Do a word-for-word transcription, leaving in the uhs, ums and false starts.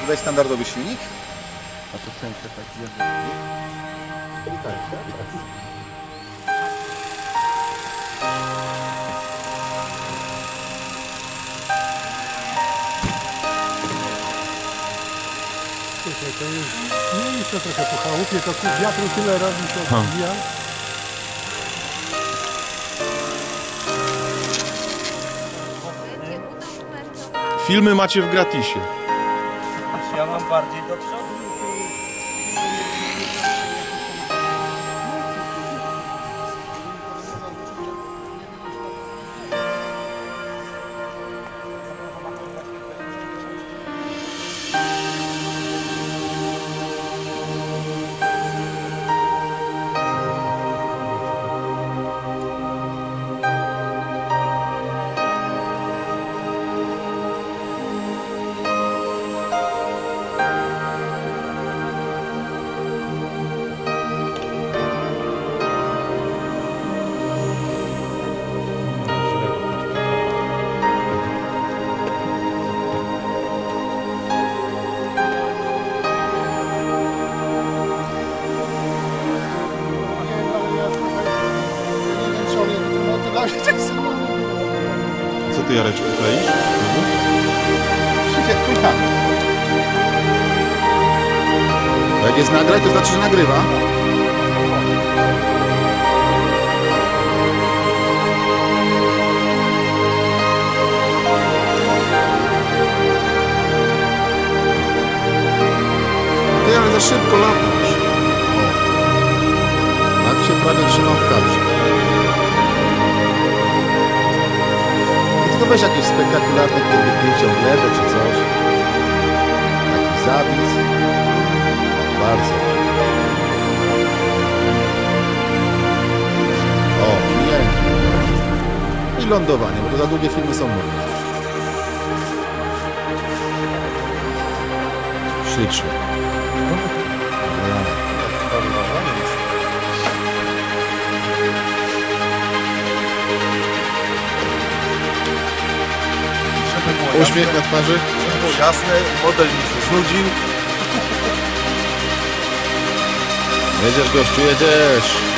Tutaj standardowy silnik. A to sędzia tak jest. I tak, tak. Słuchaj, to jest miejsce trochę po chałupie, to tu wiatru tyle razy się odbija. Filmy macie w gratisie. Ja mam bardziej do przodu. Co ty, Jareczku, kleisz? Krzysiek kulkami. Jak jest nagrać, to znaczy, że nagrywa. Ty, ale za szybko latasz. O. Tak się prawie trzymam w kadrze. Tylko weź jakieś spektakularne pierdyknięcie w lewo czy coś. Taki zapis. O, bardzo. O, pięknie. I lądowanie, bo to za długie filmy są moje. Ślicznie. Uśmiech na twarzy. Żeby było jasne, model mi się znudził. Jedziesz, gościu, jedziesz.